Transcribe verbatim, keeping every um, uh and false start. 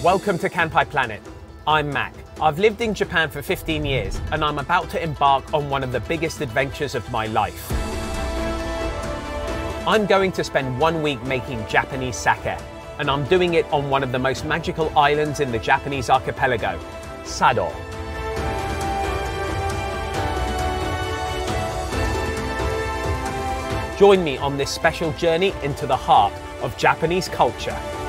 Welcome to Kanpai Planet. I'm Mac. I've lived in Japan for fifteen years and I'm about to embark on one of the biggest adventures of my life. I'm going to spend one week making Japanese sake, and I'm doing it on one of the most magical islands in the Japanese archipelago, Sado. Join me on this special journey into the heart of Japanese culture.